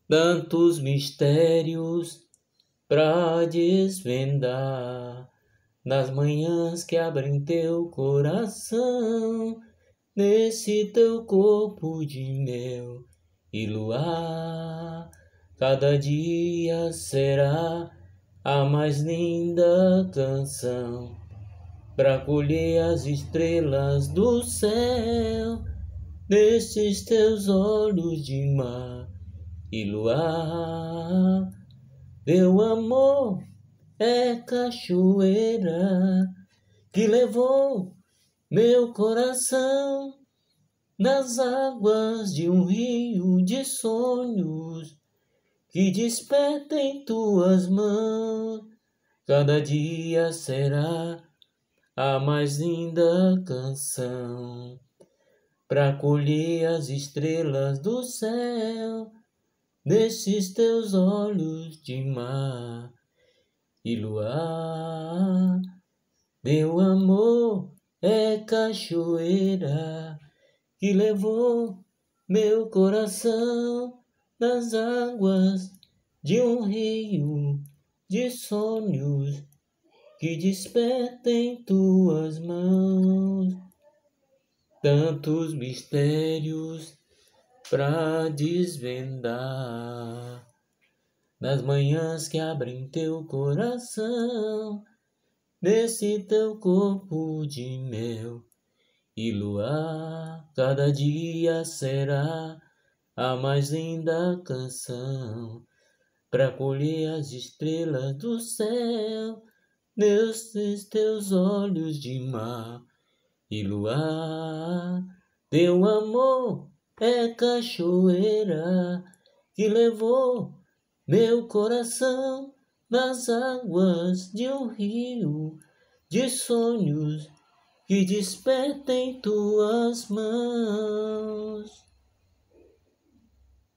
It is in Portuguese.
tantos mistérios pra desvendar, nas manhãs que abrem teu coração, nesse teu corpo de mel e luar. Cada dia será a mais linda canção pra colher as estrelas do céu, nesses teus olhos de mar e luar. Teu amor é cachoeira que levou meu coração nas águas de um rio de sonhos que desperta em tuas mãos. Cada dia será a mais linda canção pra colher as estrelas do céu, nesses teus olhos de mar e luar. Teu amor é cachoeira que levou meu coração nas águas de um rio de sonhos que desperta em tuas mãos. Tantos mistérios pra desvendar, nas manhãs que abrem teu coração, nesse teu corpo de mel e luar. Cada dia será a mais linda canção pra colher as estrelas do céu, nesses teus olhos de mar e luar. Teu amor é cachoeira que levou meu coração nas águas de um rio de sonhos que desperta em tuas mãos.